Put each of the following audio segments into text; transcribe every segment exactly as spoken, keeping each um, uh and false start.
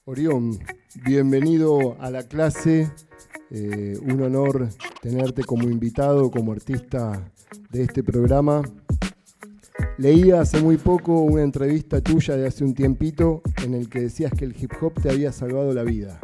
Orión, bienvenido a la clase. Eh, un honor tenerte como invitado, como artista de este programa. Leí hace muy poco una entrevista tuya de hace un tiempito en el que decías que el hip hop te había salvado la vida.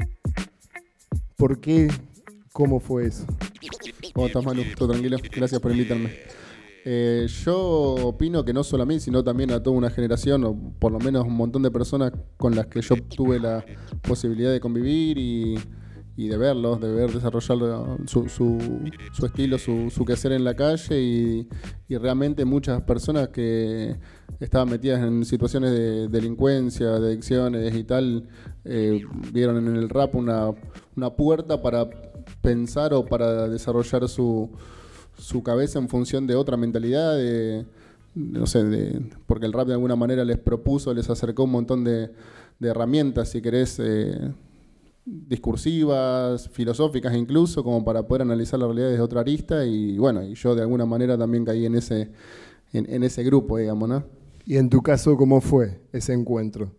¿Por qué? ¿Cómo fue eso? ¿Cómo estás, Manu? ¿Todo tranquilo? Gracias por invitarme. Eh, yo opino que no solo a mí, sino también a toda una generación, o por lo menos un montón de personas con las que yo tuve la posibilidad de convivir y, y de verlos, de ver desarrollar su, su, su estilo, su, su quehacer en la calle y, y realmente muchas personas que estaban metidas en situaciones de delincuencia, de adicciones y tal, eh, vieron en el rap una, una puerta para pensar o para desarrollar su su cabeza en función de otra mentalidad, de, no sé, de, porque el rap de alguna manera les propuso, les acercó un montón de, de herramientas, si querés, eh, discursivas, filosóficas incluso, como para poder analizar la realidad desde otra arista, y bueno, y yo de alguna manera también caí en ese, en, en ese grupo, digamos, ¿no? ¿Y en tu caso cómo fue ese encuentro?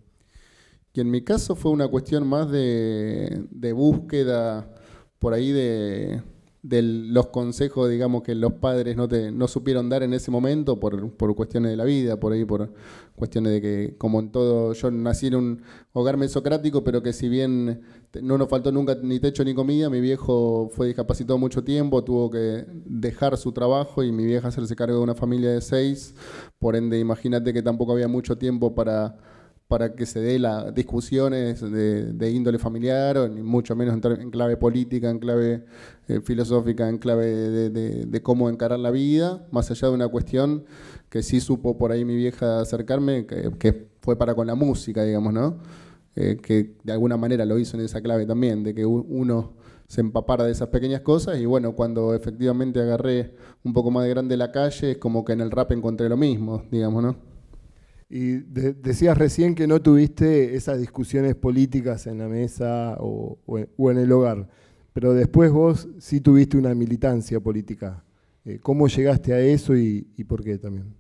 Y en mi caso fue una cuestión más de, de búsqueda, por ahí de... de los consejos, digamos, que los padres no, te, no supieron dar en ese momento por, por cuestiones de la vida, por ahí por cuestiones de que, como en todo, yo nací en un hogar mesocrático, pero que si bien no nos faltó nunca ni techo ni comida, mi viejo fue discapacitado mucho tiempo, tuvo que dejar su trabajo y mi vieja hacerse cargo de una familia de seis, por ende imagínate que tampoco había mucho tiempo para... para que se dé las discusiones de, de índole familiar, o ni mucho menos en, en clave política, en clave eh, filosófica, en clave de, de, de cómo encarar la vida, más allá de una cuestión que sí supo por ahí mi vieja acercarme, que, que fue para con la música, digamos, ¿no? Eh, que de alguna manera lo hizo en esa clave también, de que uno se empapara de esas pequeñas cosas, y bueno, cuando efectivamente agarré un poco más de grande la calle, es como que en el rap encontré lo mismo, digamos, ¿no? Y de, decías recién que no tuviste esas discusiones políticas en la mesa o, o, en, o en el hogar, pero después vos sí tuviste una militancia política. Eh, ¿Cómo llegaste a eso y, y por qué también?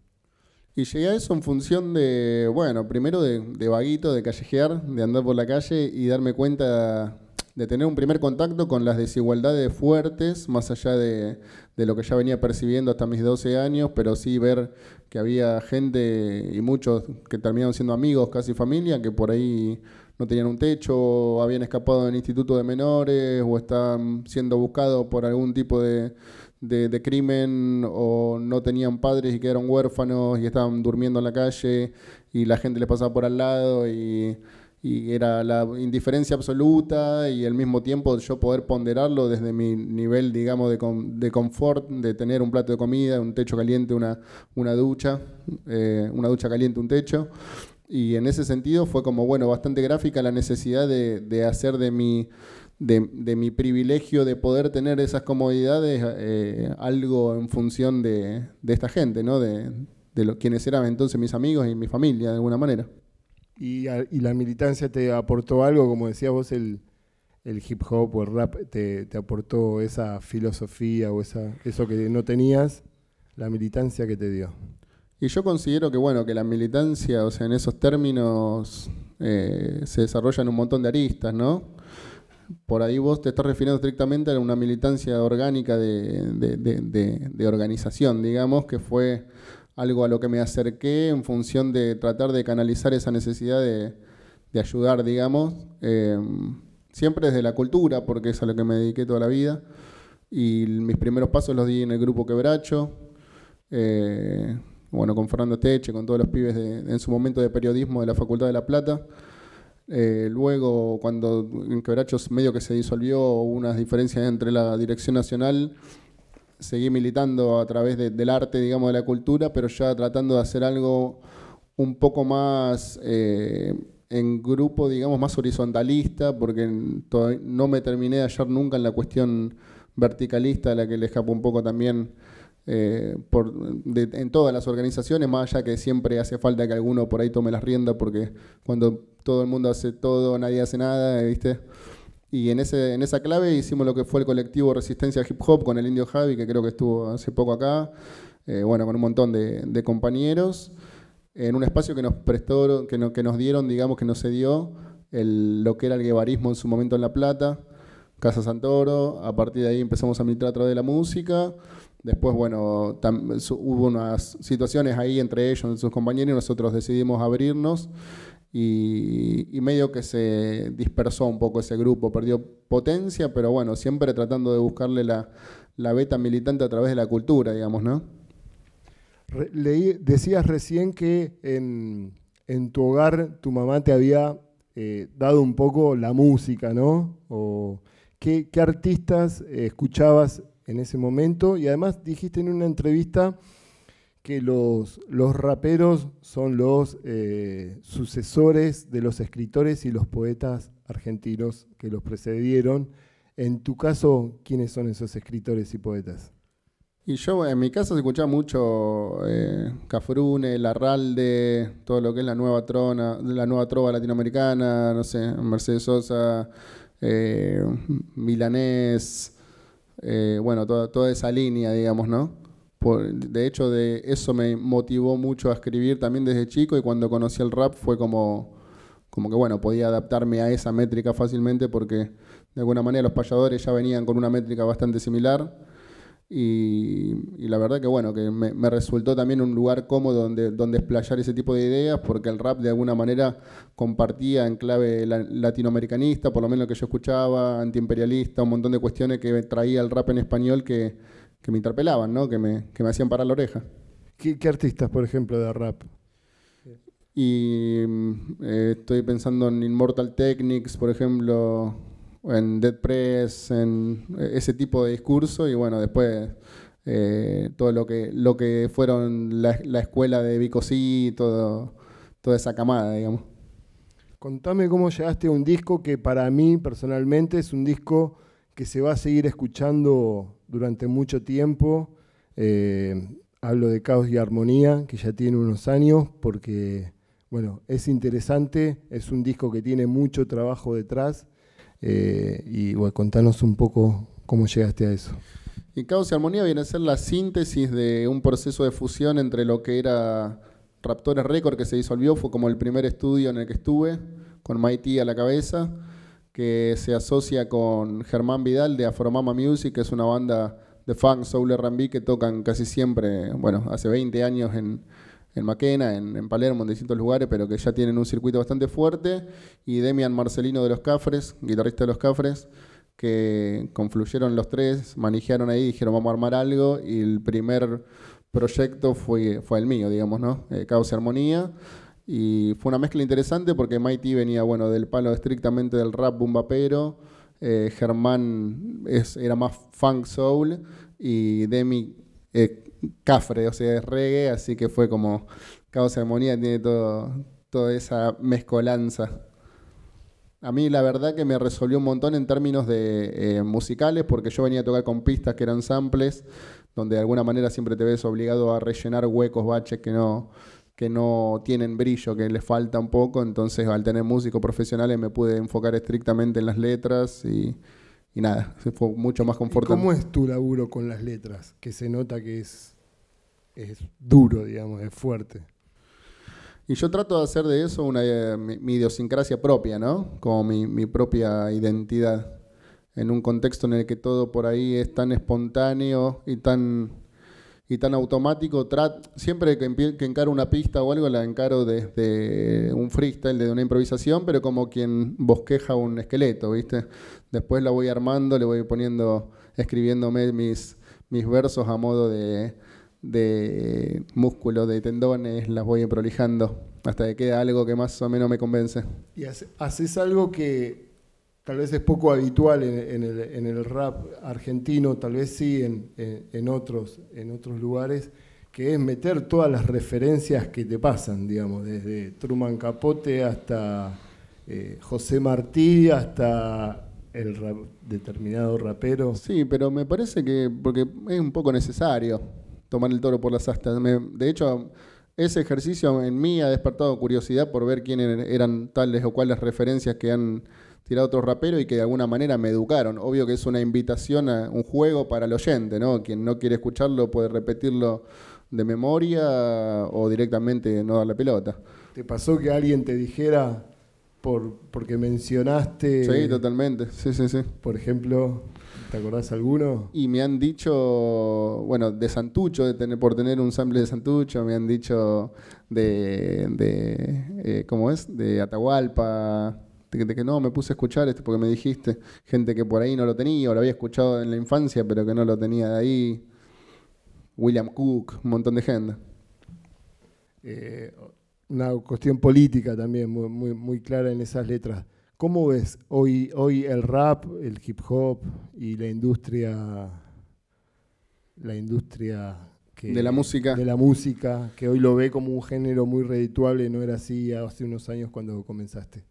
Y llegué a eso en función de, bueno, primero de, de vaguito, de callejear, de andar por la calle y darme cuenta de tener un primer contacto con las desigualdades fuertes, más allá de, de lo que ya venía percibiendo hasta mis doce años, pero sí ver que había gente y muchos que terminaron siendo amigos, casi familia, que por ahí no tenían un techo, o habían escapado del instituto de menores, o estaban siendo buscados por algún tipo de, de, de crimen, o no tenían padres y quedaron huérfanos y estaban durmiendo en la calle y la gente les pasaba por al lado y... y era la indiferencia absoluta y al mismo tiempo yo poder ponderarlo desde mi nivel, digamos, de, con, de confort, de tener un plato de comida, un techo caliente, una, una ducha, eh, una ducha caliente, un techo. Y en ese sentido fue como, bueno, bastante gráfica la necesidad de, de hacer de mi, de, de mi privilegio de poder tener esas comodidades eh, algo en función de, de esta gente, ¿no? De, de lo, quienes eran entonces mis amigos y mi familia, de alguna manera. ¿Y, y la militancia te aportó algo? Como decías vos, el, el hip hop o el rap te, te aportó esa filosofía o esa, eso que no tenías, la militancia que te dio. Y yo considero que, bueno, que la militancia, o sea, en esos términos eh, se desarrollan un montón de aristas, ¿no? Por ahí vos te estás refiriendo estrictamente a una militancia orgánica de, de, de, de, de organización, digamos, que fue algo a lo que me acerqué en función de tratar de canalizar esa necesidad de, de ayudar, digamos, eh, siempre desde la cultura, porque es a lo que me dediqué toda la vida, y mis primeros pasos los di en el grupo Quebracho, eh, bueno, con Fernando Teche, con todos los pibes de, en su momento de periodismo de la Facultad de La Plata. Eh, luego, cuando en Quebracho medio que se disolvió, hubo unas diferencias entre la dirección nacional, seguí militando a través de, del arte, digamos, de la cultura, pero ya tratando de hacer algo un poco más eh, en grupo, digamos, más horizontalista, porque no me terminé de hallar nunca en la cuestión verticalista, a la que le escapó un poco también eh, por, de, en todas las organizaciones, más allá que siempre hace falta que alguno por ahí tome las riendas, porque cuando todo el mundo hace todo, nadie hace nada, ¿viste? Y en, ese, en esa clave hicimos lo que fue el colectivo Resistencia Hip Hop con el Indio Javi, que creo que estuvo hace poco acá, eh, bueno, con un montón de, de compañeros, en un espacio que nos prestó, que, no, que nos dieron, digamos, que nos cedió el, lo que era el guevarismo en su momento en La Plata, Casa Santoro. A partir de ahí empezamos a militar a través de la música. Después, bueno, tam, su, hubo unas situaciones ahí entre ellos, entre sus compañeros, y nosotros decidimos abrirnos. Y, y medio que se dispersó un poco ese grupo, perdió potencia, pero bueno, siempre tratando de buscarle la, la beta militante a través de la cultura, digamos, ¿no? Re, leí, decías recién que en, en tu hogar tu mamá te había eh, dado un poco la música, ¿no? O, ¿qué, qué artistas eh, escuchabas en ese momento? Y además dijiste en una entrevista que los, los raperos son los eh, sucesores de los escritores y los poetas argentinos que los precedieron. En tu caso, ¿quiénes son esos escritores y poetas? Y yo, en mi casa se escuchaba mucho eh, Cafrune, Larralde, todo lo que es la nueva trona, la nueva trova latinoamericana, no sé, Mercedes Sosa, eh, Milanés, eh, bueno, toda, toda esa línea, digamos, ¿no? De hecho, de eso me motivó mucho a escribir también desde chico, y cuando conocí el rap fue como, como que, bueno, podía adaptarme a esa métrica fácilmente, porque de alguna manera los payadores ya venían con una métrica bastante similar, y, y la verdad que, bueno, que me, me resultó también un lugar cómodo donde, donde explayar ese tipo de ideas, porque el rap de alguna manera compartía en clave la, latinoamericanista, por lo menos lo que yo escuchaba, antiimperialista, un montón de cuestiones que traía el rap en español que que me interpelaban, ¿no? Que me, que me hacían parar la oreja. ¿Qué, qué artistas, por ejemplo, de rap? Y eh, estoy pensando en Immortal Technics, por ejemplo, en Dead Press, en ese tipo de discurso, y bueno, después eh, todo lo que, lo que fueron la, la escuela de Vico C, todo, toda esa camada, digamos. Contame cómo llegaste a un disco que para mí, personalmente, es un disco que se va a seguir escuchando durante mucho tiempo. Eh, hablo de Caos y Armonía, que ya tiene unos años, porque bueno, es interesante, es un disco que tiene mucho trabajo detrás, eh, y bueno, contanos un poco cómo llegaste a eso. Y Caos y Armonía viene a ser la síntesis de un proceso de fusión entre lo que era Raptores Record, que se disolvió, fue como el primer estudio en el que estuve, con Mighty a la cabeza, que se asocia con Germán Vidal de Afromama Music, que es una banda de funk, soul, R and B que tocan casi siempre, bueno, hace veinte años en, en Maquena, en, en Palermo, en distintos lugares, pero que ya tienen un circuito bastante fuerte, y Demian Marcelino de Los Cafres, guitarrista de Los Cafres, que confluyeron los tres, manejaron ahí, dijeron vamos a armar algo, y el primer proyecto fue, fue el mío, digamos, ¿no? Eh, Caos y Armonía. Y fue una mezcla interesante porque Mighty venía, bueno, del palo estrictamente del rap boom bapero, eh, Germán es, era más funk soul, y Demi eh, cafre, o sea, es reggae, así que fue como Caos y Armonía, tiene todo, toda esa mezcolanza. A mí la verdad que me resolvió un montón en términos de eh, musicales, porque yo venía a tocar con pistas que eran samples, donde de alguna manera siempre te ves obligado a rellenar huecos, baches que no... que no tienen brillo, que les falta un poco, entonces al tener músicos profesionales me pude enfocar estrictamente en las letras y, y nada, fue mucho más confortable. ¿Cómo es tu laburo con las letras? Que se nota que es, es duro, digamos, es fuerte. Y yo trato de hacer de eso una, mi, mi idiosincrasia propia, ¿no? Como mi, mi propia identidad, en un contexto en el que todo por ahí es tan espontáneo y tan... y tan automático. Trat, siempre que, que encaro una pista o algo, la encaro desde un freestyle, desde una improvisación, pero como quien bosqueja un esqueleto, ¿viste? Después la voy armando, le voy poniendo, escribiéndome mis, mis versos a modo de, de músculo, de tendones, las voy prolijando hasta que queda algo que más o menos me convence. Y haces algo que tal vez es poco habitual en, en, el, en el rap argentino, tal vez sí en, en, en, otros, en otros lugares, que es meter todas las referencias que te pasan, digamos, desde Truman Capote hasta eh, José Martí, hasta el rap, determinado rapero. Sí, pero me parece que, porque es un poco necesario tomar el toro por las astas. Me, de hecho, ese ejercicio en mí ha despertado curiosidad por ver quiénes eran tales o cuales referencias que han tirado otros raperos y que de alguna manera me educaron. Obvio que es una invitación a un juego para el oyente, ¿no? Quien no quiere escucharlo puede repetirlo de memoria o directamente no darle pelota. ¿Te pasó que alguien te dijera, por, porque mencionaste... Sí, totalmente, sí, sí, sí. Por ejemplo, ¿te acordás alguno? Y me han dicho, bueno, de Santucho, de tener, por tener un sample de Santucho, me han dicho de, de eh, ¿cómo es? De Atahualpa, de, que- de que no, me puse a escuchar esto porque me dijiste, gente que por ahí no lo tenía, o lo había escuchado en la infancia, pero que no lo tenía de ahí. William Cook, un montón de gente. Eh, una cuestión política también muy, muy, muy clara en esas letras. ¿Cómo ves hoy, hoy el rap, el hip hop y la industria, la industria que, De la música. de la música, que hoy lo ve como un género muy redituable, no era así hace unos años cuando comenzaste?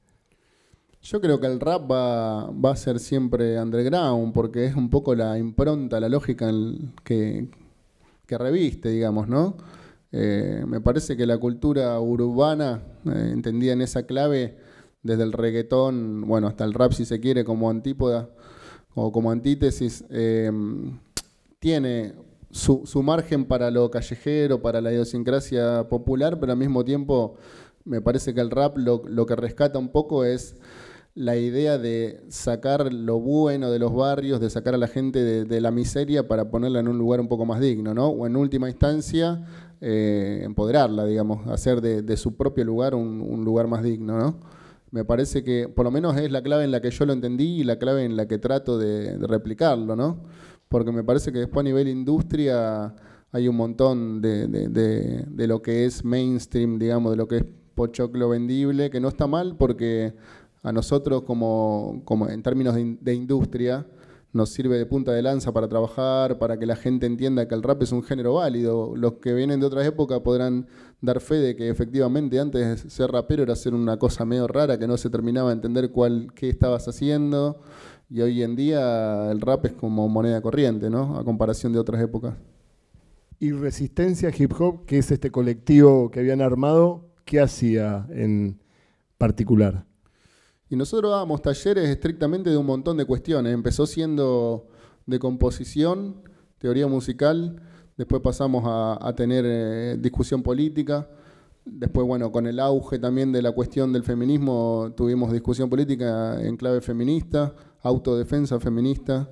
Yo creo que el rap va, va a ser siempre underground, porque es un poco la impronta, la lógica en- que, que reviste, digamos, ¿no? Eh, me parece que la cultura urbana, eh, entendida en esa clave, desde el reggaetón, bueno, hasta el rap si se quiere, como antípoda o como antítesis, eh, tiene su, su margen para lo callejero, para la idiosincrasia popular, pero al mismo tiempo me parece que el rap lo, lo que rescata un poco es la idea de sacar lo bueno de los barrios, de sacar a la gente de, de la miseria para ponerla en un lugar un poco más digno, ¿no? O en última instancia, eh, empoderarla, digamos, hacer de, de su propio lugar un, un lugar más digno, ¿no? Me parece que por lo menos es la clave en la que yo lo entendí y la clave en la que trato de, de replicarlo, ¿no? Porque me parece que después a nivel industria hay un montón de, de, de, de lo que es mainstream, digamos, de lo que es pochoclo vendible, que no está mal porque a nosotros como, como en términos de, in- de industria nos sirve de punta de lanza para trabajar, para que la gente entienda que el rap es un género válido. Los que vienen de otras épocas podrán dar fe de que efectivamente antes ser rapero era hacer una cosa medio rara, que no se terminaba de entender cuál, qué estabas haciendo, y hoy en día el rap es como moneda corriente, ¿no? A comparación de otras épocas. Y Resistencia Hip Hop, que es este colectivo que habían armado, ¿qué hacía en particular? Y nosotros dábamos talleres estrictamente de un montón de cuestiones. Empezó siendo de composición, teoría musical, después pasamos a, a tener eh, discusión política, después, bueno, con el auge también de la cuestión del feminismo, tuvimos discusión política en clave feminista, autodefensa feminista.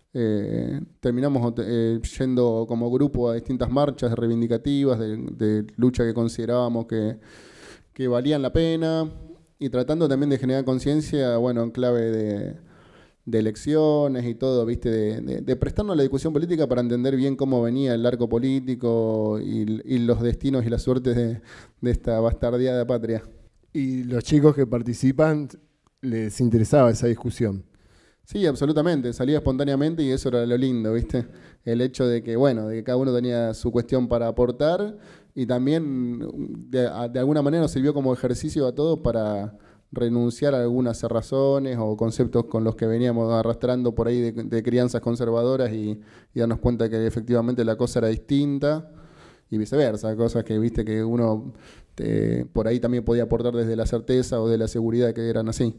Eh, terminamos eh, yendo como grupo a distintas marchas reivindicativas de, de lucha que considerábamos que, que valían la pena, y tratando también de generar conciencia, bueno, en clave de, de elecciones y todo, ¿viste? De, de, de prestarnos a la discusión política para entender bien cómo venía el arco político y, y los destinos y las suertes de, de esta bastardeada patria. Y los chicos que participan, les interesaba esa discusión. Sí, absolutamente, salía espontáneamente y eso era lo lindo, ¿viste? El hecho de que, bueno, de que cada uno tenía su cuestión para aportar, y también de, a- de alguna manera nos sirvió como ejercicio a todos para renunciar a algunas cerrazones o conceptos con los que veníamos arrastrando por ahí de, de crianzas conservadoras, y, y darnos cuenta que efectivamente la cosa era distinta y viceversa, cosas que, viste, que uno eh, por ahí también podía aportar desde la certeza o de la seguridad que eran así.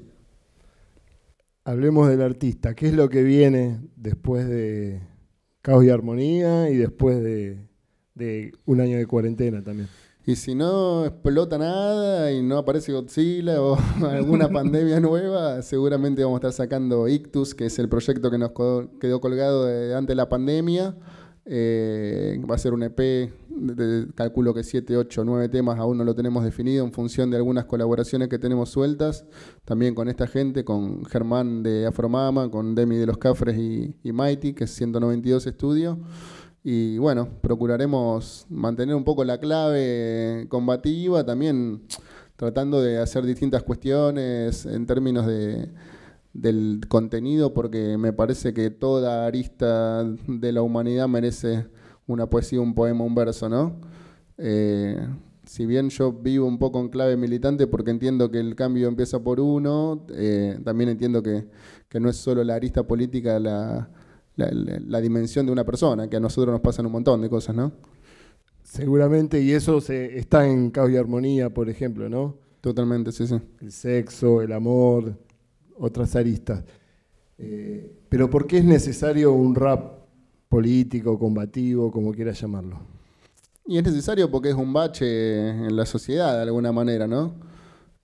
Hablemos del artista. ¿Qué es lo que viene después de Caos y Armonía y después de, de un año de cuarentena también? Y si no explota nada y no aparece Godzilla o alguna pandemia nueva, seguramente vamos a estar sacando Ictus, que es el proyecto que nos co- quedó colgado de, antes de la pandemia. Eh, va a ser un E P, de, de- calculo que siete, ocho, nueve temas, aún no lo tenemos definido en función de algunas colaboraciones que tenemos sueltas, también con esta gente, con Germán de Afromama, con Demi de los Cafres y, y Mighty, que es ciento noventa y dos Estudio. Y bueno, procuraremos mantener un poco la clave combativa, también tratando de hacer distintas cuestiones en términos de, del contenido, porque me parece que toda arista de la humanidad merece una poesía, un poema, un verso, ¿no? Eh, si bien yo vivo un poco en clave militante porque entiendo que el cambio empieza por uno, eh, también entiendo que, que no es solo la arista política la, la, la- la dimensión de una persona, que a nosotros nos pasan un montón de cosas, ¿no? Seguramente, y eso se, está en Caos y Armonía, por ejemplo, ¿no? Totalmente, sí, sí. El sexo, el amor, otras aristas. Eh, pero ¿por qué es necesario un rap político, combativo, como quieras llamarlo? Y es necesario porque es un bache en la sociedad de alguna manera, ¿no?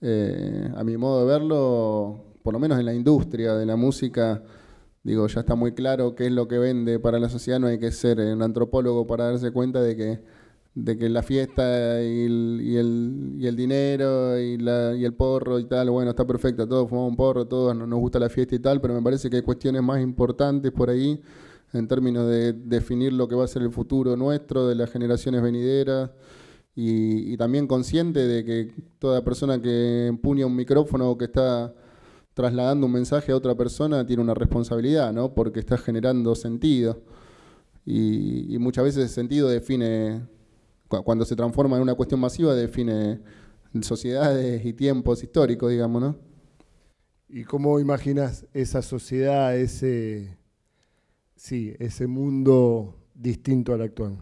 eh, a mi modo de verlo, por lo menos en la industria de la música, digo, ya está muy claro qué es lo que vende para la sociedad. No hay que ser un antropólogo para darse cuenta de que, de que la fiesta y el, y el, y el dinero y, la, y el porro y tal, bueno, está perfecto, todos fumamos un porro, todos nos gusta la fiesta y tal, pero me parece que hay cuestiones más importantes por ahí en términos de definir lo que va a ser el futuro nuestro, de las generaciones venideras, y, y también consciente de que toda persona que empuña un micrófono o que está trasladando un mensaje a otra persona tiene una responsabilidad, ¿no? Porque está generando sentido. Y, y muchas veces ese sentido define, cuando se transforma en una cuestión masiva, define sociedades y tiempos históricos, digamos, ¿no? ¿Y cómo imaginas esa sociedad, ese, sí, ese mundo distinto al actual?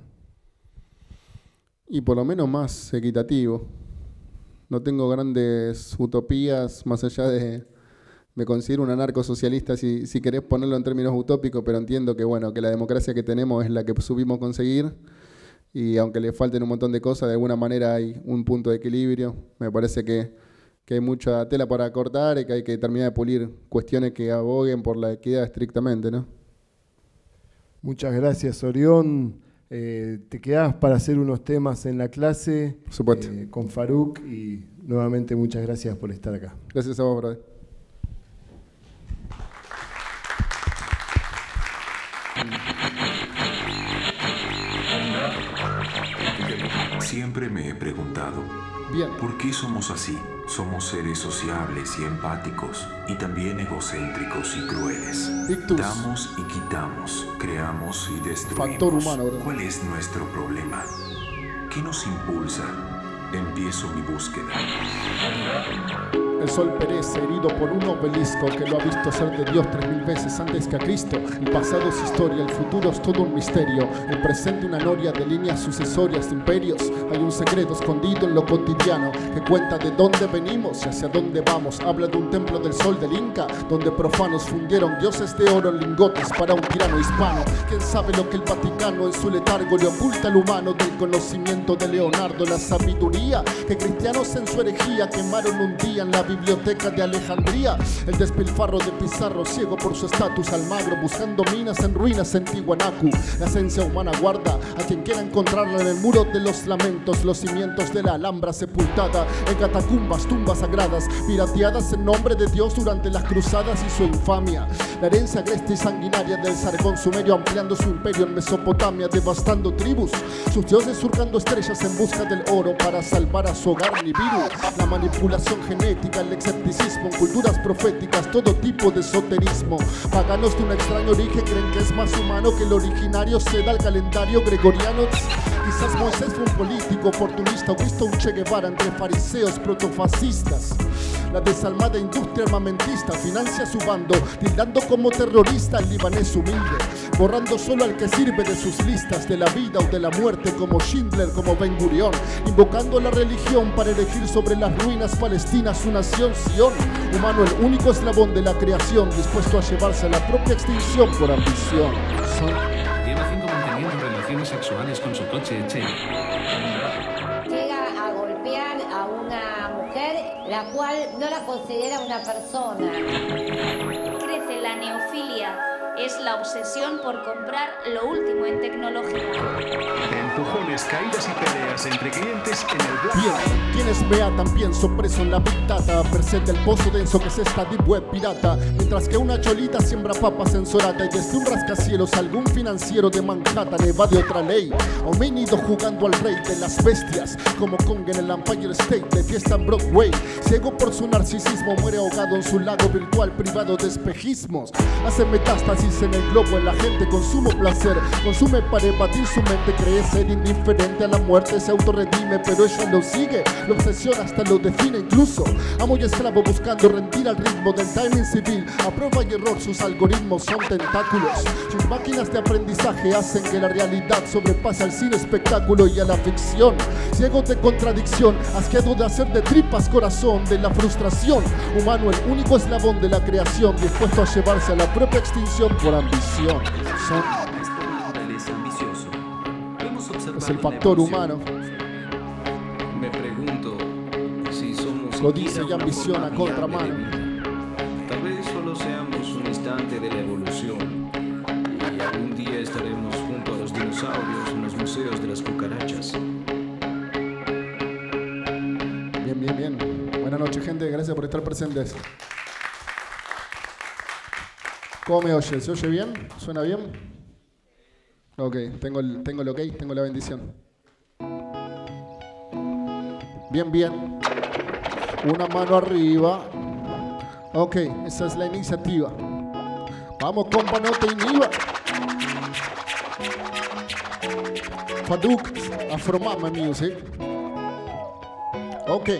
Y por lo menos más equitativo. No tengo grandes utopías, más allá de... Me considero un anarcosocialista, si, si querés ponerlo en términos utópicos, pero entiendo que, bueno, que la democracia que tenemos es la que supimos conseguir, y aunque le falten un montón de cosas, de alguna manera hay un punto de equilibrio. Me parece que, que hay mucha tela para cortar y que hay que terminar de pulir cuestiones que aboguen por la equidad estrictamente, ¿no? Muchas gracias, Orión. Eh, te quedás para hacer unos temas en la clase. Por supuesto. Eh, con Faruk, y nuevamente muchas gracias por estar acá. Gracias a vos, brother. Siempre me he preguntado, Bien. ¿por qué somos así? Somos seres sociables y empáticos, y también egocéntricos y crueles. Ictus. Damos y quitamos, creamos y destruimos. Factor humano, ¿verdad? ¿Cuál es nuestro problema? ¿Qué nos impulsa? Empiezo mi búsqueda. El sol perece herido por un obelisco que lo ha visto ser de Dios tres mil veces antes que a Cristo. El pasado es historia, el futuro es todo un misterio. El presente una noria de líneas sucesorias de imperios. Hay un secreto escondido en lo cotidiano que cuenta de dónde venimos y hacia dónde vamos. Habla de un templo del sol del Inca, donde profanos fundieron dioses de oro en lingotes para un tirano hispano. ¿Quién sabe lo que el Vaticano en su letargo le oculta al humano del conocimiento de Leonardo? La sabiduría que cristianos en su herejía quemaron un día en la biblioteca de Alejandría. El despilfarro de Pizarro, ciego por su estatus Almagro, buscando minas en ruinas en Tiwanaku. La esencia humana guarda a quien quiera encontrarla en el muro de los lamentos, los cimientos de la Alhambra sepultada en catacumbas, tumbas sagradas, pirateadas en nombre de Dios durante las cruzadas y su infamia. La herencia agreste y sanguinaria del Sargón sumerio ampliando su imperio en Mesopotamia, devastando tribus, sus dioses surcando estrellas en busca del oro para salvar a su hogar Nibiru. La manipulación genética, el escepticismo, culturas proféticas, todo tipo de esoterismo. Paganos de un extraño origen creen que es más humano que el originario se da al calendario gregoriano. Quizás Moisés fue un político oportunista o Cristo un Che Guevara entre fariseos protofascistas. La desalmada industria armamentista financia su bando, tildando como terrorista al libanés humilde, borrando solo al que sirve de sus listas de la vida o de la muerte, como Schindler, como Ben Gurión, invocando la religión para elegir sobre las ruinas palestinas su nación Sion. Humano, el único eslabón de la creación, dispuesto a llevarse a la propia extinción por ambición. Son... Lleva cinco manteniendo relaciones sexuales con su coche Che. Llega a golpear a una mujer, la cual no la considera una persona. Crece la neofilia. Es la obsesión por comprar lo último en tecnología. Empujones, caídas y peleas entre clientes en el Black. Bien, quienes me atan pienso preso en la Big Data, merced del pozo denso que es esta deep web pirata. Mientras que una cholita siembra papas en Sorata y desde un rascacielos algún financiero de Manhattan evade otra ley. Homínido jugando al rey de las bestias, como Kong en el Empire State de fiesta en Broadway. Ciego por su narcisismo muere ahogado en su lago virtual privado de espejismos. Hace metástasis en el globo en la gente, consumo placer, consume para evadir su mente, cree ser indiferente a la muerte, se autorredime, pero ella lo sigue, lo obsesiona hasta lo define incluso. Amo y esclavo buscando rendir al ritmo del timing civil, a prueba y error sus algoritmos son tentáculos. Sus máquinas de aprendizaje hacen que la realidad sobrepase al cine espectáculo y a la ficción. Ciego de contradicción, asqueado de hacer de tripas corazón, de la frustración. Humano, el único eslabón de la creación, dispuesto a llevarse a la propia extinción por ambición. Son... Es el factor humano. Me pregunto si somos lo dice y ambiciona contramano. Tal vez solo seamos un instante de la evolución y algún día estaremos junto a los dinosaurios en los museos de las cucarachas. Bien, bien, bien. Buenas noches, gente. Gracias por estar presentes. ¿Cómo me oye? ¿Se oye bien? ¿Suena bien? Ok, tengo el, tengo el ok, tengo la bendición. Bien, bien. Una mano arriba. Ok, esa es la iniciativa. Vamos, compa, no te inhiba. Faduk, Afromama Music. Ok.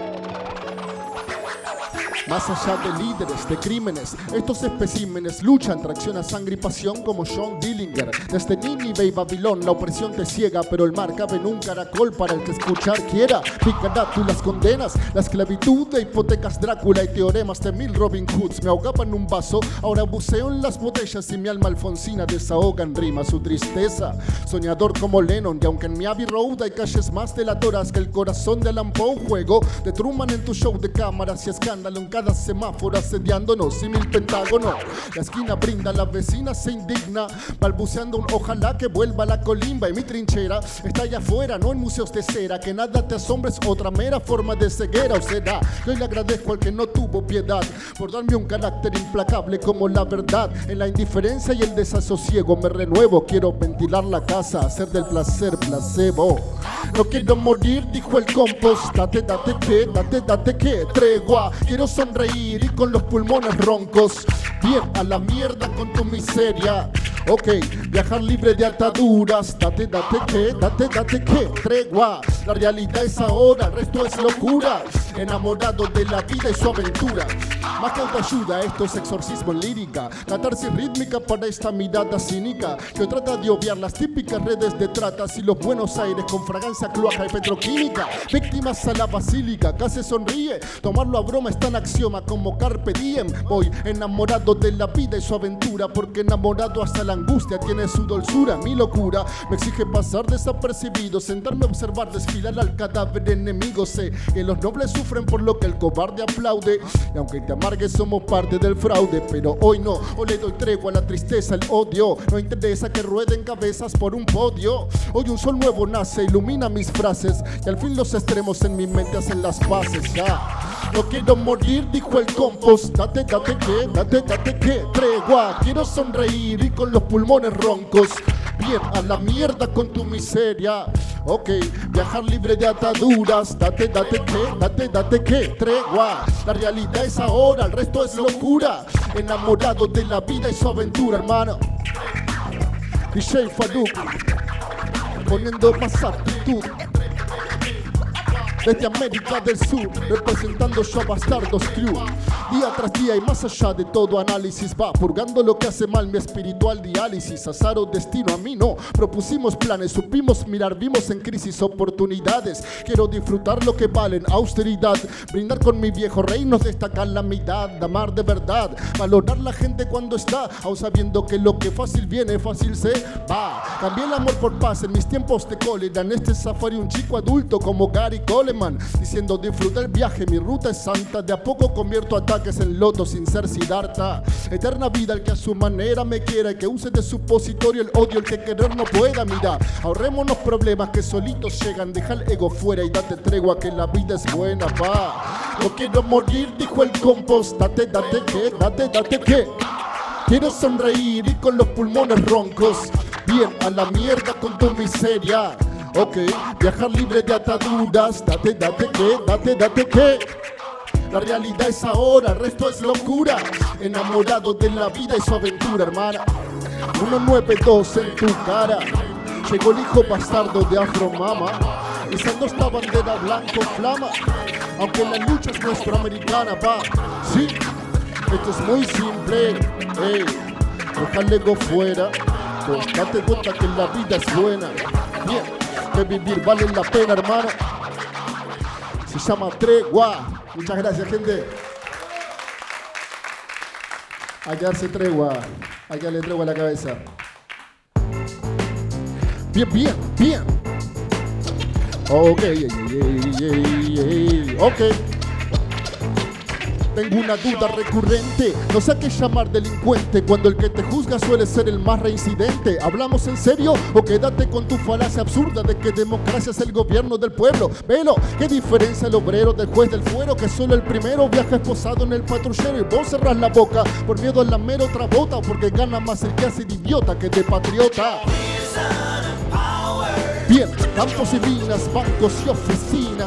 Más allá de líderes, de crímenes, estos especímenes luchan, tracción a sangre y pasión como John Dillinger. Desde Nínive y Babilón la opresión te ciega, pero el mar cabe en un caracol para el que escuchar quiera. Picará tú las condenas, la esclavitud de hipotecas Drácula y teoremas de mil Robin Hoods. Me ahogaba en un vaso, ahora buceo en las botellas y mi alma alfonsina desahoga en rima su tristeza. Soñador como Lennon, y aunque en mi Abbey Road hay calles más delatoras que el corazón de Allan Poe, juego de Truman en tu show de cámaras y escándalo en cada semáforo asediándonos y mil pentágonos. La esquina brinda, la vecina se indigna, balbuceando un ojalá que vuelva la colimba. Y mi trinchera está allá afuera, no en museos de cera. Que nada te asombres, otra mera forma de ceguera. O será, yo le agradezco al que no tuvo piedad por darme un carácter implacable como la verdad. En la indiferencia y el desasosiego me renuevo. Quiero ventilar la casa, hacer del placer placebo. No quiero morir, dijo el compost. Date, date que, date, date que, tregua. Quiero sonreír y con los pulmones roncos. Bien, a la mierda con tu miseria. Ok, viajar libre de ataduras. Date, date que, date, date que, tregua. La realidad es ahora, el resto es locura. Enamorado de la vida y su aventura. Más que autoayuda, esto es exorcismo en lírica. Catarsis rítmica para esta mirada cínica que trata de obviar las típicas redes de tratas y los Buenos Aires con fragancia cloaca y petroquímica. Víctimas a la basílica, casi sonríe. Tomarlo a broma es tan axioma como carpe diem. Voy enamorado de la vida y su aventura, porque enamorado hasta la angustia tiene su dulzura. Mi locura me exige pasar desapercibido, sentarme a observar desfilar al cadáver enemigo. Sé que los nobles sufren por lo que el cobarde aplaude, y aunque te amargues somos parte del fraude. Pero hoy no, hoy le doy tregua a la tristeza, el odio. No interesa que rueden cabezas por un podio. Hoy un sol nuevo nace, ilumina mis frases, y al fin los extremos en mi mente hacen las paces. Ya no quiero morir, dijo el compost. Date, date que, date, date que, tregua. Quiero sonreír y con los pulmones roncos. Bien, a la mierda con tu miseria. Ok, viajar libre de ataduras. Date, date que, date, date que, tregua. La realidad es ahora, el resto es locura. Enamorado de la vida y su aventura, hermano. D J Faduk, poniendo más actitud. Desde América del Sur, representando yo a Bastardos Crew. Día tras día y más allá de todo análisis, va purgando lo que hace mal mi espiritual diálisis. Azar o destino, a mí no. Propusimos planes, supimos mirar, vimos en crisis oportunidades. Quiero disfrutar lo que valen, austeridad. Brindar con mi viejo reino de esta calamidad. Amar de verdad, valorar la gente cuando está, aun sabiendo que lo que fácil viene, fácil se va. Cambié el amor por paz en mis tiempos de cólera. En este safari un chico adulto como Gary Coleman, diciendo disfruta el viaje, mi ruta es santa. De a poco convierto ataques en loto sin ser Siddhartha. Eterna vida el que a su manera me quiera, y que use de supositorio el odio el que querer no pueda. Mira, ahorrémonos problemas que solitos llegan. Deja el ego fuera y date tregua que la vida es buena, pa. No quiero morir, dijo el compost. Date, date que, date, date que. Quiero sonreír y con los pulmones roncos. Bien, a la mierda con tu miseria. Ok, viajar libre de ataduras. Date, date que, date, date que. La realidad es ahora, el resto es locura. Enamorado de la vida y su aventura, hermana. ciento noventa y dos en tu cara. Llegó el hijo bastardo de Afromama, izando esta bandera blanco flama. Aunque la lucha es nuestra americana, pa. Sí, esto es muy simple. Ey, deja el ego fuera. Pues date cuenta que la vida es buena. Bien, que vivir vale la pena, hermano. Se llama tregua. Muchas gracias, gente. Hay que darse tregua. Hay que darle tregua a la cabeza. Bien, bien, bien. Ok, ey, ey, ey, ey. Ok. Tengo una duda recurrente, no sé a qué llamar delincuente cuando el que te juzga suele ser el más reincidente. ¿Hablamos en serio o quédate con tu falacia absurda de que democracia es el gobierno del pueblo? Velo, ¿qué diferencia el obrero del juez del fuero? Que solo el primero viaja esposado en el patrullero y vos cerrás la boca por miedo a la mera otra bota o porque gana más el que hace de idiota que de patriota. Bien, campos y minas, bancos y oficinas.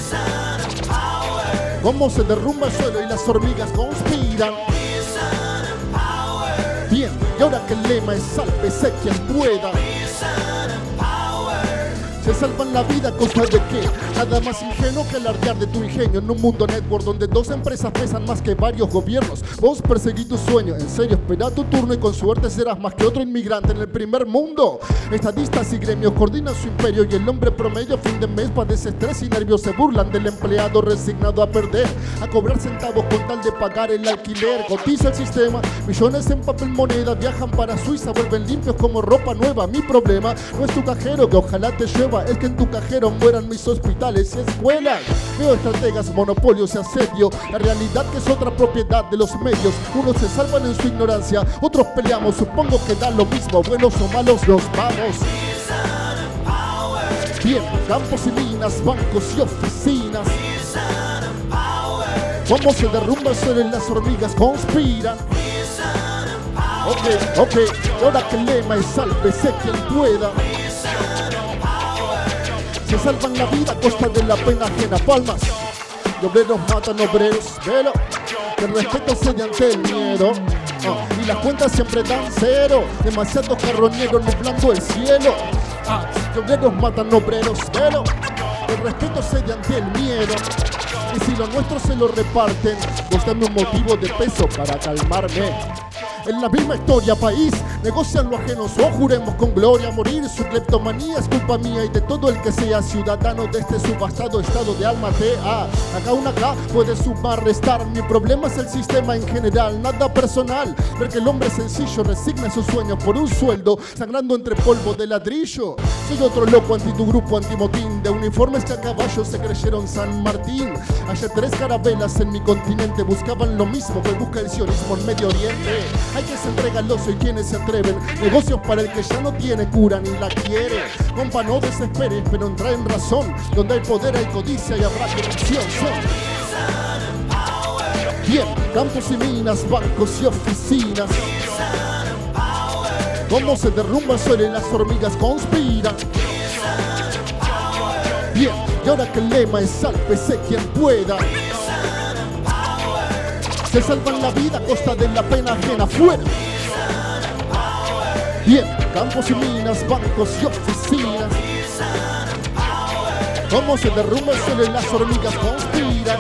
Cómo se derrumba el suelo y las hormigas conspiran. Bien, y ahora que el lema es sálvese quien pueda. Se salvan la vida a costa de qué, nada más ingenuo que alardear de tu ingenio en un mundo network donde dos empresas pesan más que varios gobiernos. Vos perseguí tu sueño, en serio espera tu turno y con suerte serás más que otro inmigrante en el primer mundo. Estadistas y gremios coordinan su imperio y el hombre promedio a fin de mes padece estrés y nervios. Se burlan del empleado resignado a perder, a cobrar centavos con tal de pagar el alquiler. Cotiza el sistema, millones en papel moneda viajan para Suiza, vuelven limpios como ropa nueva. Mi problema no es tu cajero que ojalá te lleva, es que en tu cajero mueran mis hospitales y escuelas. Veo estrategas, monopolios y asedio, la realidad que es otra propiedad de los medios. Unos se salvan en su ignorancia, otros peleamos, supongo que da lo mismo, buenos o malos los vamos. Bien, campos y minas, bancos y oficinas. Cómo se derrumba el suelo y las hormigas conspiran. Ok, ok, ahora que el lema es sálvese quien pueda. Se salvan la vida a costa de la pena ajena. Palmas. Y obreros matan obreros. Velo. Que el respeto cede ante el miedo. Ah, y las cuentas siempre dan cero. Demasiados carroñeros nublando el cielo. Ah, y obreros matan obreros. Velo. Que el respeto cede ante el miedo. Y si lo nuestro se lo reparten, pues dame un motivo de peso para calmarme. En la misma historia, país, negocian lo ajeno, o juremos con gloria morir. Su cleptomanía es culpa mía y de todo el que sea ciudadano de este subastado estado de alma. T A acá una K puede sumar, restar. Mi problema es el sistema en general, nada personal. Ver que el hombre sencillo resigna sus sueños por un sueldo, sangrando entre polvo de ladrillo. Soy otro loco anti tu grupo, antimotín, de uniformes que a caballo se creyeron San Martín. Ayer tres carabelas en mi continente buscaban lo mismo que busca el sionismo en Medio Oriente. Hay que ser regaloso y quienes se atreven, negocios para el que ya no tiene cura ni la quiere. Compa, no desesperes, pero entra en razón. Donde hay poder hay codicia y habrá corrupción. Bien, campos y minas, bancos y oficinas. Cómo se derrumba el suelo y las hormigas conspiran. Bien, y ahora que el lema es sálvese quien pueda. Se salvan la vida a costa de la pena ajena. Fuera. Bien, campos y minas, bancos y oficinas. Cómo se derrumba el suelo y las hormigas conspiran.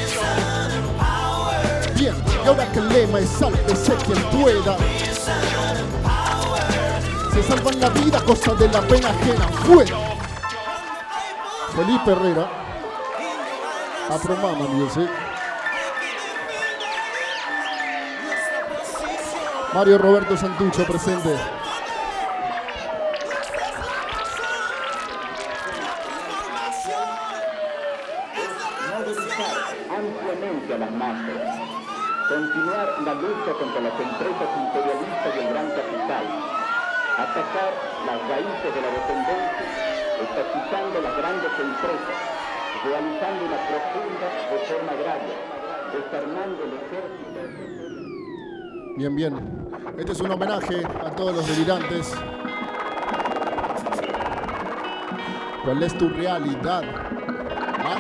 Bien, y ahora que el lema es sálvese quien pueda. Se salvan la vida a costa de la pena ajena. Fuera. Felipe Herrera. Apromama music. Mario Roberto Santucho presente. Movilizar ampliamente a las masas. Continuar la lucha contra las empresas imperialistas y el gran capital. Atacar las raíces de la dependencia, estatizando las grandes empresas, realizando una profunda reforma agraria, desarmando el ejército. Bien, bien. Este es un homenaje a todos los delirantes. ¿Cuál es tu realidad? ¿Ah?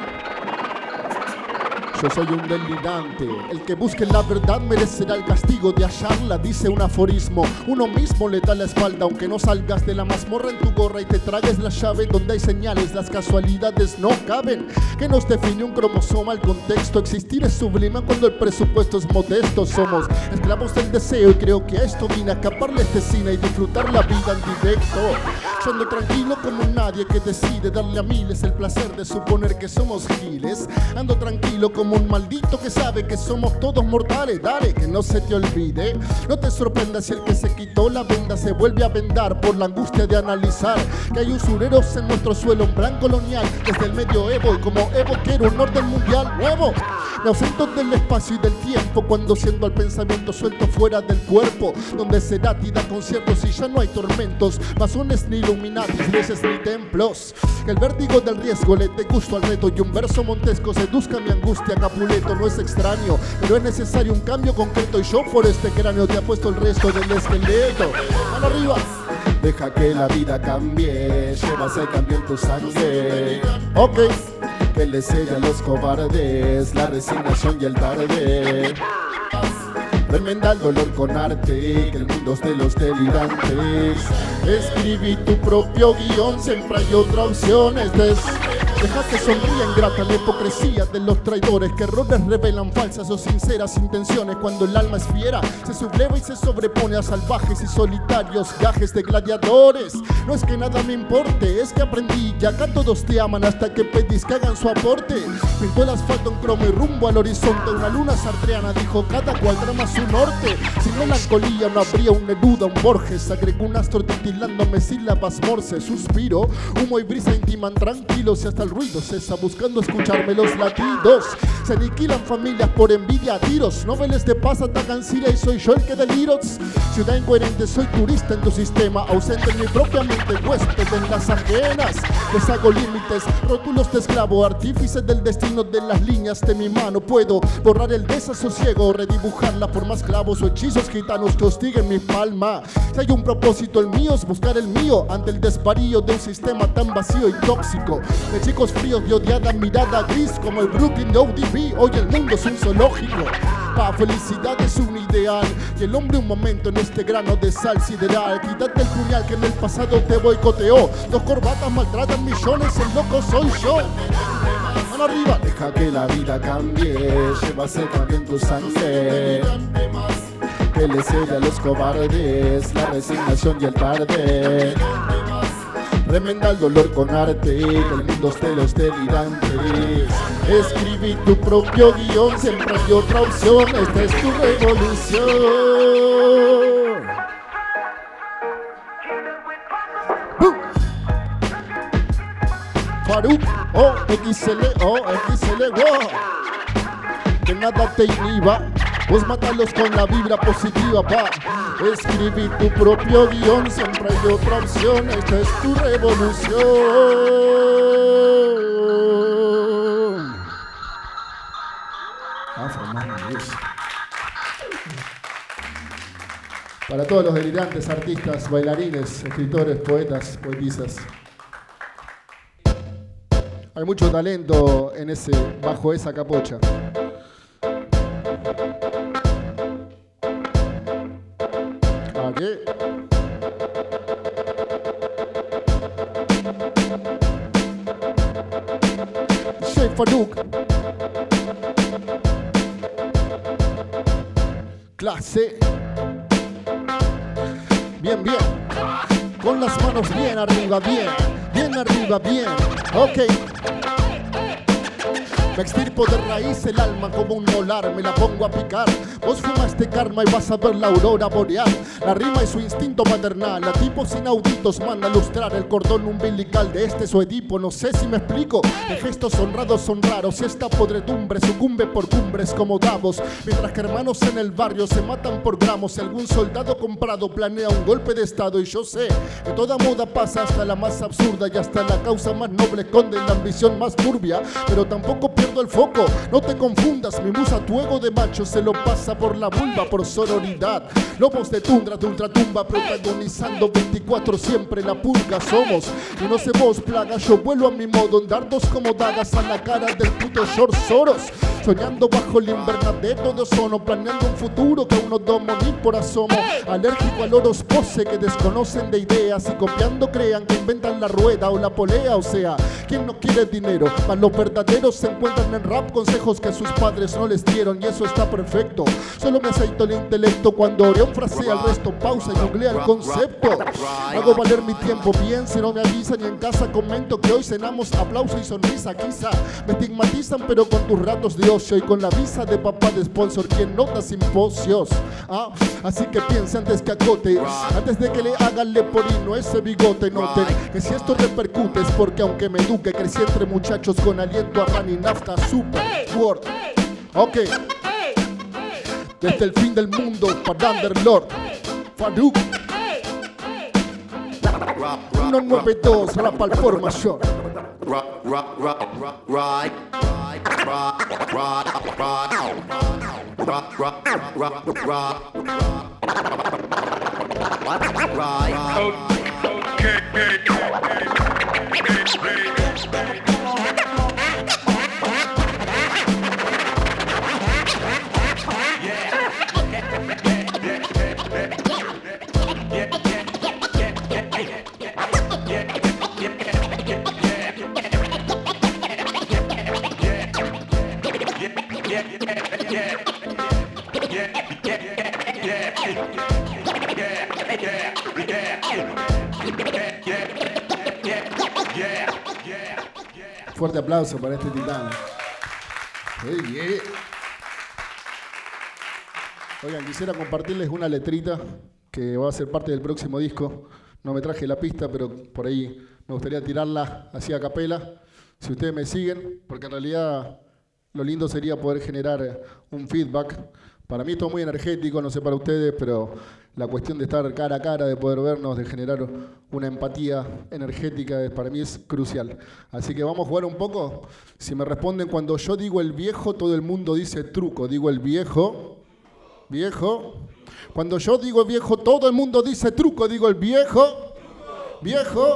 Yo soy un delirante. El que busque la verdad merecerá el castigo de hallarla, dice un aforismo. Uno mismo le da la espalda aunque no salgas de la mazmorra en tu gorra y te tragues la llave. Donde hay señales, las casualidades no caben. ¿Qué nos define un cromosoma? El contexto. Existir es sublime cuando el presupuesto es modesto. Somos esclavos del deseo y creo que a esto vine a escaparle este cine y disfrutar la vida en directo. Yo ando tranquilo como nadie que decide darle a miles el placer de suponer que somos giles. Ando tranquilo como un maldito que sabe que somos todos mortales. Dale, que no se te olvide. No te sorprendas si el que se quitó la venda se vuelve a vendar por la angustia de analizar que hay usureros en nuestro suelo, un plan colonial desde el medioevo, y como Evo quiero un orden mundial nuevo. Me ausento del espacio y del tiempo cuando siento al pensamiento suelto fuera del cuerpo, donde Cerati da conciertos y ya no hay tormentos, masones ni illuminatis, dioses ni templos. Que el vértigo del riesgo le dé gusto al reto y un verso montesco seduzca mi angustia. Capuleto no es extraño, pero es necesario un cambio concreto, y yo por este cráneo te apuesto el resto del esqueleto. ¡Mano arriba! Deja que la vida cambie, llevas el cambio en tu sangre. Ok, que le cede a los cobardes la resignación y el tarde. Remenda el dolor con arte, que el mundo es de los delirantes. Escribí tu propio guión, siempre hay otra opción. Este deja que sonríe ingrata la hipocresía de los traidores, que errores revelan falsas o sinceras intenciones. Cuando el alma es fiera, se subleva y se sobrepone a salvajes y solitarios gajes de gladiadores. No es que nada me importe, es que aprendí que acá todos te aman hasta que pedís que hagan su aporte. Pintó el asfalto en cromo y rumbo al horizonte una luna sartreana, dijo cada cual trama su norte. Sin melancolía no habría un Neruda, un Borges. Agregó un astro titilándome sílabas morse. Suspiro, humo y brisa intiman tranquilos, y hasta el ruido cesa buscando escucharme los latidos. Se aniquilan familias por envidia a tiros. Noveles de paz atacan Siria y soy yo el que deliro. Ciudad incoherente, soy turista en tu sistema, ausente en mi propia mente, huésped en las ajenas. Les hago límites, rótulos de esclavo, artífice del destino de las líneas de mi mano. Puedo borrar el desasosiego, redibujarla por más clavos o hechizos gitanos que hostiguen mi palma. Si hay un propósito, el mío es buscar el mío ante el desvarío de un sistema tan vacío y tóxico. De chicos fríos de odiada mirada gris como el Brooklyn de O D B, hoy el mundo es un zoológico. La felicidad es un ideal y el hombre un momento en este grano de sal sideral. Quítate el puñal que en el pasado te boicoteó. Dos corbatas maltratan millones, el loco soy yo. Mano arriba. Deja que la vida cambie, llevas el cambio en tu sangre. Que le cede a los cobardes la resignación y el tarde. Remenda el dolor con arte, que el mundo es de los delirantes. Escribí tu propio guión, siempre hay otra opción. Esta es tu revolución. ¡Uh! Faruk, oh, X L, oh, X L, wow. Que nada te inhiba, vos mátalos con la vibra positiva, pa. Escribí tu propio guión, siempre hay otra opción. Esta es tu revolución. Para todos los delirantes artistas, bailarines, escritores, poetas, poetisas. Hay mucho talento en ese, bajo esa capocha. Aquí. Soy Faruk. Clase. Bien, bien. Con las manos bien arriba, bien. Bien arriba, bien. Ok. Me extirpo de raíz el alma como un molar, me la pongo a picar. Vos fumaste karma y vas a ver la aurora boreal. La rima es su instinto maternal, a tipos inauditos manda a lustrar el cordón umbilical de este su Edipo. No sé si me explico, de gestos honrados son raros y esta podredumbre sucumbe por cumbres como Davos. Mientras que hermanos en el barrio se matan por gramos, algún soldado comprado planea un golpe de estado. Y yo sé que toda moda pasa hasta la más absurda y hasta la causa más noble esconde la ambición más turbia. Pero tampoco pierdo el foco, no te confundas, mi musa tu ego de macho se lo pasa por la vulva por sororidad. Lobos de tundra, de ultratumba, protagonizando veinticuatro siempre la purga somos. Y no sé vos, plaga, yo vuelo a mi modo en dardos como dagas a la cara del puto George Soros. soñando bajo el invernadero de ozono, planeando un futuro que unos domos ni por asomo, alérgico a loros pose que desconocen de ideas y copiando crean que inventan la rueda o la polea. O sea, quien no quiere dinero, mas los verdaderos se encuentran en rap, consejos que sus padres no les dieron y eso está perfecto. Solo me aceito el intelecto cuando Orión frasea el resto, pausa y googlea el concepto. Hago valer mi tiempo bien, si no me avisan y en casa comento que hoy cenamos aplauso y sonrisa. Quizá me estigmatizan pero con tus ratos de ocio y con la visa de papá de sponsor quien nota simposios. ¿Ah? Así que piense antes que acote, antes de que le hagan leporino ese bigote. Noten que si esto repercute es porque aunque me eduque crecí entre muchachos con aliento a pan y nafta super word. Ok, desde el fin del mundo para Underlord Farouk uno nueve dos rap al por mayor. Fuerte aplauso para este titán. Hey, yeah. Oigan, quisiera compartirles una letrita que va a ser parte del próximo disco. No me traje la pista, pero por ahí me gustaría tirarla así a capela. Si ustedes me siguen, porque en realidad lo lindo sería poder generar un feedback. Para mí esto es muy energético, no sé para ustedes, pero la cuestión de estar cara a cara, de poder vernos, de generar una empatía energética, para mí es crucial. Así que vamos a jugar un poco. Si me responden cuando yo digo el viejo, todo el mundo dice truco. Digo el viejo, viejo. Cuando yo digo viejo, todo el mundo dice truco. Digo el viejo, viejo.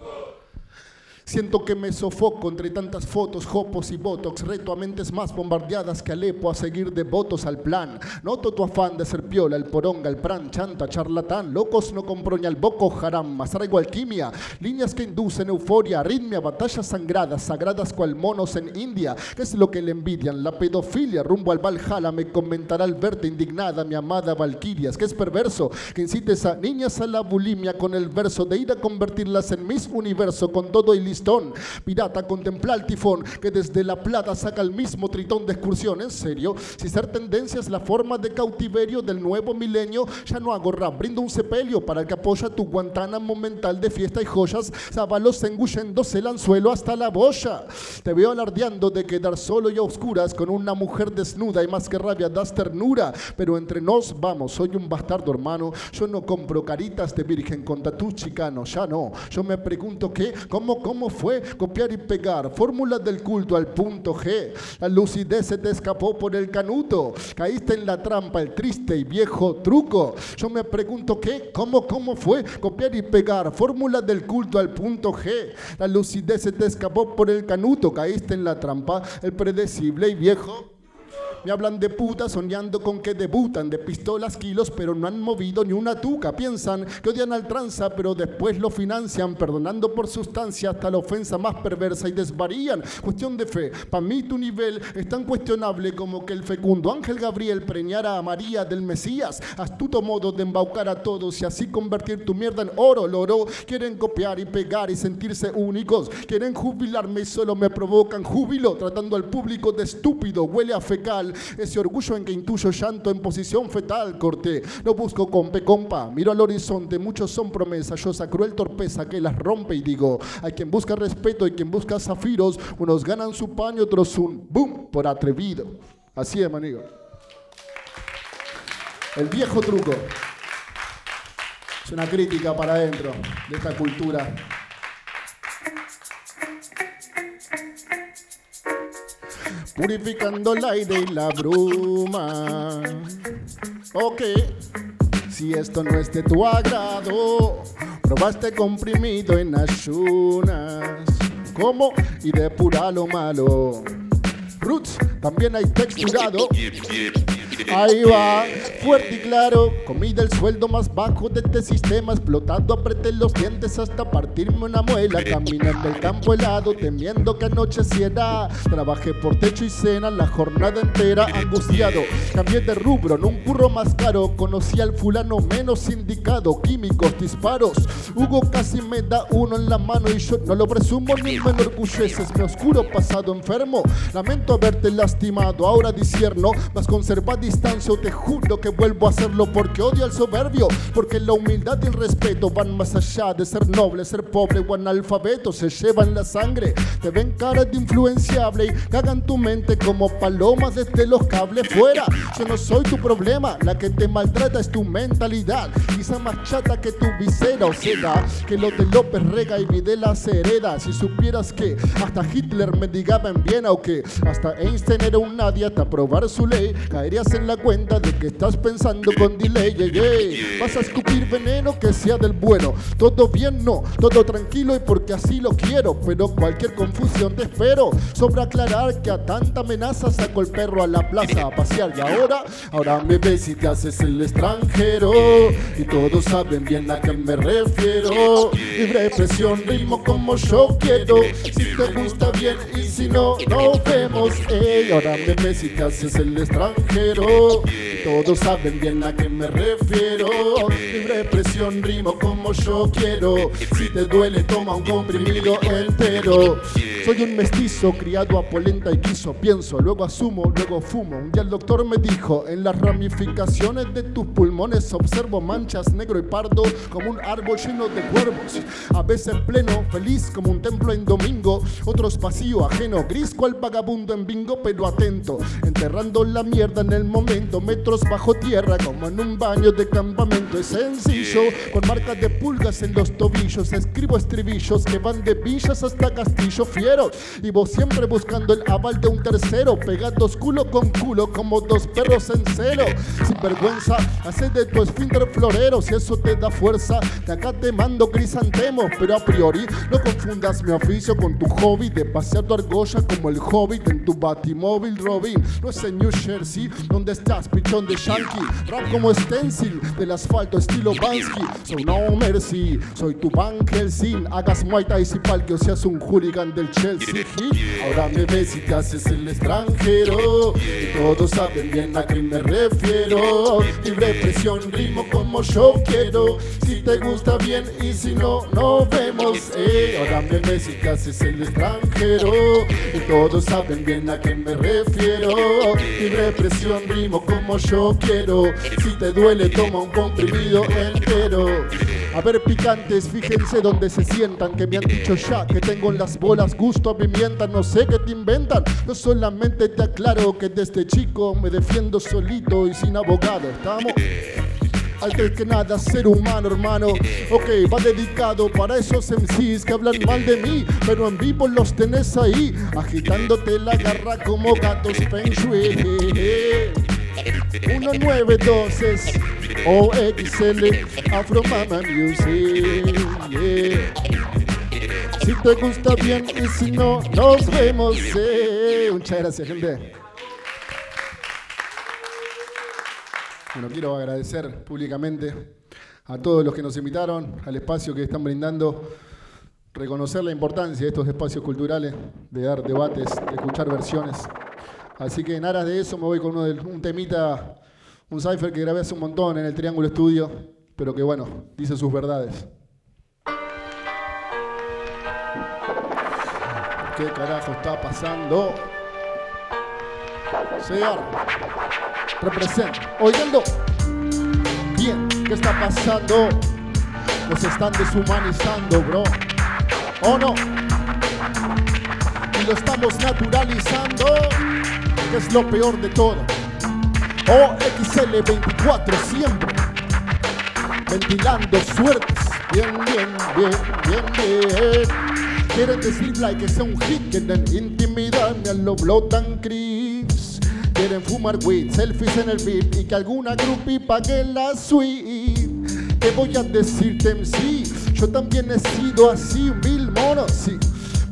Siento que me sofoco entre tantas fotos, jopos y botox. Reto a mentes más bombardeadas que Alepo a seguir devotos al plan. Noto tu afán de ser piola, el poronga, el pran, chanta, charlatán. Locos no compro ni al boco haram, más traigo alquimia. Líneas que inducen euforia, arritmia, batallas sangradas, sagradas cual monos en India. ¿Qué es lo que le envidian? La pedofilia, rumbo al Valhalla. Me comentará al verte indignada, mi amada Valquirias. Que es perverso que incites a niñas a la bulimia con el verso de ir a convertirlas en mis universo con todo y listo. Pirata, contempla el tifón que desde la plata saca el mismo tritón de excursión. En serio, si ser tendencia es la forma de cautiverio del nuevo milenio, ya no hago rap, brindo un sepelio para el que apoya tu Guantánamo mental de fiesta y joyas. Sábalos engulléndose el anzuelo hasta la boya. Te veo alardeando de quedar solo y a oscuras con una mujer desnuda y más que rabia das ternura. Pero entre nos vamos, soy un bastardo hermano. Yo no compro caritas de virgen con tatú chicano, ya no. Yo me pregunto qué, cómo, cómo fue copiar y pegar fórmulas del culto al punto G. La lucidez se te escapó por el canuto, caíste en la trampa, el triste y viejo truco. Yo me pregunto qué, cómo, cómo fue copiar y pegar fórmulas del culto al punto G. La lucidez se te escapó por el canuto, caíste en la trampa, el predecible y viejo. Me hablan de putas soñando con que debutan, de pistolas kilos pero no han movido ni una tuca. Piensan que odian al tranza pero después lo financian, perdonando por sustancia hasta la ofensa más perversa y desvarían. Cuestión de fe, pa' mí tu nivel es tan cuestionable como que el fecundo Ángel Gabriel preñara a María del Mesías. Astuto modo de embaucar a todos y así convertir tu mierda en oro, loro. Quieren copiar y pegar y sentirse únicos, quieren jubilarme y solo me provocan júbilo, tratando al público de estúpido, huele a fecal. Ese orgullo en que intuyo llanto en posición fetal, corté. No busco compe, compa, miro al horizonte, muchos son promesas, yo esa cruel torpeza que las rompe y digo, hay quien busca respeto y quien busca zafiros, unos ganan su paño, otros un boom por atrevido. Así es, manigo. El viejo truco. Es una crítica para adentro de esta cultura. Purificando el aire y la bruma. Ok, si esto no es de tu agrado, probaste comprimido en ayunas. ¿Cómo? Y depura lo malo. Roots también hay texturado. Ahí va, fuerte y claro, comí del sueldo más bajo de este sistema, explotando, apreté los dientes hasta partirme una muela, caminando el campo helado, temiendo que anocheciera, trabajé por techo y cena la jornada entera, angustiado, cambié de rubro, en un curro más caro, conocí al fulano menos indicado, químicos, disparos, Hugo casi me da uno en la mano y yo no lo presumo ni me enorgulleces, mi oscuro pasado enfermo, lamento haberte lastimado, ahora disierno, mas conserva distancia, te juro que vuelvo a hacerlo porque odio al soberbio, porque la humildad y el respeto van más allá de ser noble, ser pobre o analfabeto, se llevan la sangre, te ven cara de influenciable y cagan tu mente como palomas desde los cables fuera, yo no soy tu problema, la que te maltrata es tu mentalidad, quizá más chata que tu visera, o sea, que lo de López Rega y Videla se hereda, si supieras que hasta Hitler mendigaba en Viena o que hasta Einstein era un nadie hasta probar su ley, caerías en la cuenta de que estás pensando con delay, yeah, yeah. Vas a escupir veneno que sea del bueno, todo bien no, todo tranquilo y porque así lo quiero, pero cualquier confusión te espero, sobra aclarar que a tanta amenaza saco el perro a la plaza a pasear y ahora, ahora me ves y te haces el extranjero y todos saben bien a qué me refiero, libre expresión, ritmo como yo quiero, si te gusta bien y si no, nos vemos, ey, ahora me ves y te haces el extranjero. Todos saben bien a qué me refiero, libre expresión, rimo como yo quiero, si te duele toma un comprimido entero. Soy un mestizo criado a polenta y quiso, pienso, luego asumo, luego fumo. Un día el doctor me dijo, en las ramificaciones de tus pulmones observo manchas negro y pardo como un árbol lleno de cuervos, a veces pleno, feliz como un templo en domingo, otros vacío, ajeno, gris cual vagabundo en bingo, pero atento, enterrando la mierda en el momento, metros bajo tierra como en un baño de campamento. Es sencillo, con marcas de pulgas en los tobillos, escribo estribillos que van de villas hasta Castillo Fiero, y vos siempre buscando el aval de un tercero, pegados culo con culo como dos perros en celo. Sin vergüenza, haces de tu esfínter florero, si eso te da fuerza, de acá te mando crisantemos, pero a priori no confundas mi oficio con tu hobby de pasear tu argolla como el hobbit en tu batimóvil, Robin. No es en New Jersey, donde estás, pichón de Yankee, rap como stencil del asfalto estilo Bansky. Soy no mercy, soy tu Van Helsing, hagas Muay Thai y palque o seas un hooligan del Chelsea. Ahora me ves y te haces el extranjero y todos saben bien a qué me refiero, libre expresión, ritmo como yo quiero, si te gusta bien y si no, nos vemos, eh. Ahora me ves y te haces el extranjero y todos saben bien a qué me refiero, libre expresión, ritmo como yo quiero, si te duele toma un comprimido entero. A ver picantes, fíjense donde se sientan, que me han dicho ya que tengo en las bolas gusto a pimienta, no sé qué te inventan, yo solamente te aclaro que desde chico me defiendo solito y sin abogado, ¿estamos? Antes que nada, ser humano, hermano. Ok, va dedicado para esos M Cs que hablan mal de mí, pero en vivo los tenés ahí, agitándote la garra como gatos Feng Shui. uno nueve dos es O X L, Afro Mama Music, yeah. Si te gusta bien y si no, nos vemos, eh. Muchas gracias, gente. Bueno, quiero agradecer públicamente a todos los que nos invitaron al espacio que están brindando, reconocer la importancia de estos espacios culturales, de dar debates, de escuchar versiones. Así que en aras de eso me voy con uno de, un temita, un cipher que grabé hace un montón en el Triángulo Estudio, pero que bueno, dice sus verdades. ¿Qué carajo está pasando? Señor, representa, oyendo bien, ¿qué está pasando? Nos están deshumanizando, bro, ¿o no? Y lo estamos naturalizando, que es lo peor de todo. O X L veinticuatro siempre, ventilando suertes, bien, bien, bien, bien, bien. Quieren decirle que sea un hit, quieren intimidarme a lo blotan creeps. Quieren fumar weed, selfies en el beat y que alguna groupie pague la suite. ¿Qué voy a decirte, M C? Yo también he sido así, mil monos, sí.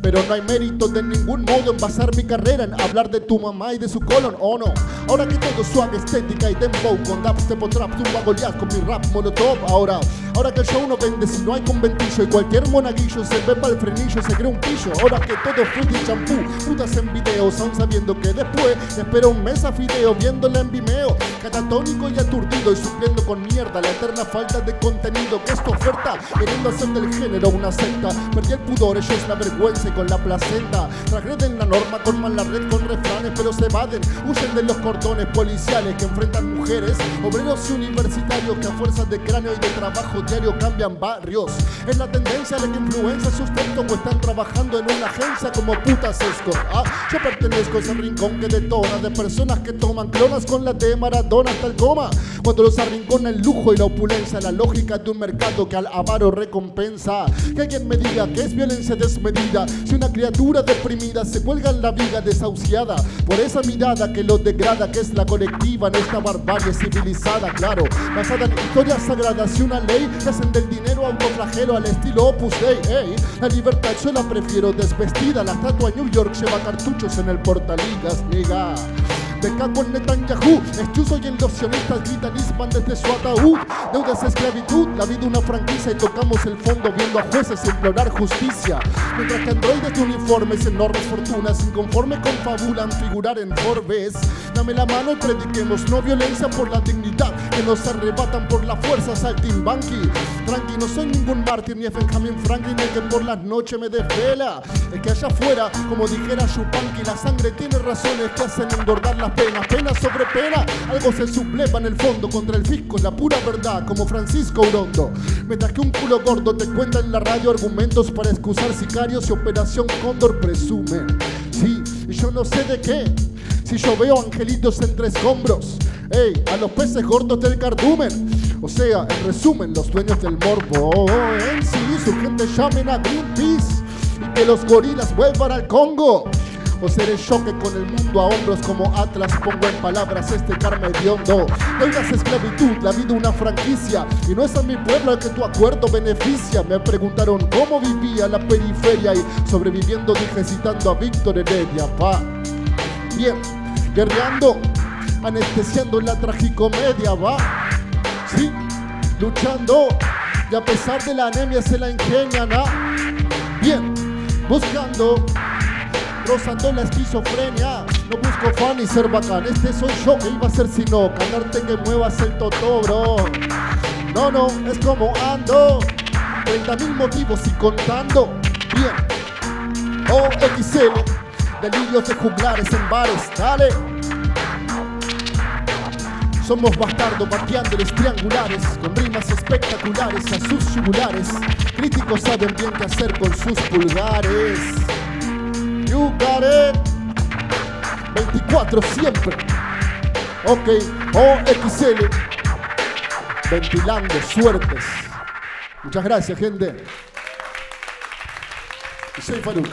pero no hay mérito de ningún modo en basar mi carrera en hablar de tu mamá y de su colon, ¿o no? Ahora que todo suave, estética y dembow, con dubstep o trap, tumba Goliath con mi rap molotov. Ahora, ahora que el show no vende si no hay conventillo y cualquier monaguillo se ve para el frenillo, se cree un pillo. Ahora que todo fruit y champú, putas en videos, aún sabiendo que después espero un mes a fideo, viéndola en Vimeo, catatónico y aturdido y supliendo con mierda la eterna falta de contenido que esta oferta, queriendo hacer del género una secta. Perdí el pudor, ellos la vergüenza y con la placenta transgreden la norma, colman la red con refranes, pero se evaden, huyen de los cordones policiales que enfrentan mujeres, obreros y universitarios que a fuerzas de cráneo y de trabajo diario cambian barrios. Es la tendencia la que influencia sus textos o están trabajando en una agencia como putas escort. Ah, yo pertenezco a ese rincón que detona de personas que toman clonas con la de Maradona hasta el coma. Cuando los arrincona el lujo y la opulencia, la lógica de un mercado que al avaro recompensa. Que alguien me diga que es violencia desmedida si una criatura deprimida se cuelga en la viga desahuciada por esa mirada que lo degrada, que es la colectiva en esta barbarie civilizada, claro, basada en historias sagradas y una ley que hacen del dinero autoflagelo al estilo Opus Dei. Hey, la libertad yo la prefiero desvestida, la estatua New York lleva cartuchos en el portaligas, nega. Me cago en Netanyahu, estuzo y en los sionistas gritan Isman desde su ataúd. Deudas esclavitud, la vida una franquicia y tocamos el fondo viendo a jueces implorar justicia. Mientras que androides de uniformes, enormes fortunas, inconformes confabulan figurar en Forbes. Dame la mano y prediquemos no violencia por la dignidad que nos arrebatan por la fuerza saltimbanqui. Tranqui, no soy ningún mártir ni Benjamin Franklin el que por las noches me desvela. Es que allá afuera, como dijera Yupanqui, la sangre tiene razones que hacen engordar las penas. Pena sobre pena, algo se subleva en el fondo contra el fisco, la pura verdad, como Francisco Urondo. Mientras que un culo gordo te cuenta en la radio argumentos para excusar sicarios y Operación Cóndor presume. Sí, y yo no sé de qué, si yo veo angelitos entre escombros. Ey, a los peces gordos del cardumen. O sea, en resumen, los dueños del morbo en sí, su gente llamen a Greenpeace y que los gorilas vuelvan al Congo. O ser el choque con el mundo a hombros como Atlas, pongo en palabras este karma hediondo. Deudas esclavitud, la vida una franquicia, y no es a mi pueblo el que tu acuerdo beneficia. Me preguntaron cómo vivía la periferia y sobreviviendo dije citando a Víctor Heredia, pa. Bien, guerreando, anestesiando la tragicomedia, va. Sí, luchando, y a pesar de la anemia se la ingenian, ¿ah? Bien, buscando, rozando la esquizofrenia. No busco fan ni ser bacán, este soy yo que iba a ser sino ganarte que muevas el totó, bro. No, no, es como ando, treinta mil motivos y contando. Bien, O X L, delirios de juglares en bares, dale. Somos bastardos bateándoles triangulares con rimas espectaculares a sus yugulares. Críticos saben bien qué hacer con sus pulgares. You got it. veinticuatro siempre. Ok, O X L. Ventilando suertes. Muchas gracias, gente. Y soy Faruk.